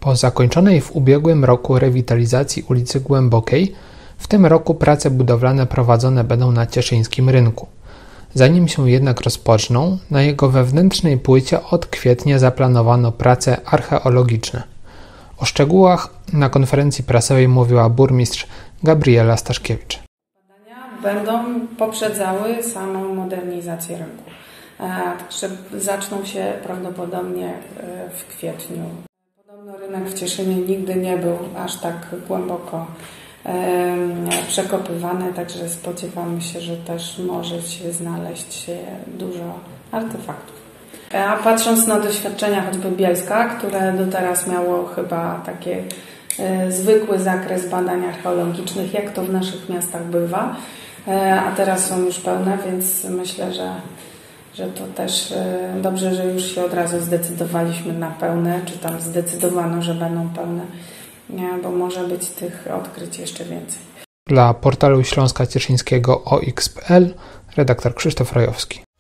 Po zakończonej w ubiegłym roku rewitalizacji ulicy Głębokiej, w tym roku prace budowlane prowadzone będą na Cieszyńskim Rynku. Zanim się jednak rozpoczną, na jego wewnętrznej płycie od kwietnia zaplanowano prace archeologiczne. O szczegółach na konferencji prasowej mówiła burmistrz Gabriela Staszkiewicz. Badania będą poprzedzały samą modernizację rynku. Także zaczną się prawdopodobnie w kwietniu. Podobno rynek w Cieszynie nigdy nie był aż tak głęboko przekopywany, także spodziewamy się, że też może się znaleźć dużo artefaktów. A patrząc na doświadczenia choćby Bielska, które do teraz miało chyba taki zwykły zakres badań archeologicznych, jak to w naszych miastach bywa, a teraz są już pełne, więc myślę, że to też dobrze, że już się od razu zdecydowaliśmy na pełne, czy tam zdecydowano, że będą pełne, bo może być tych odkryć jeszcze więcej. Dla portalu Śląska Cieszyńskiego OX.pl redaktor Krzysztof Rajowski.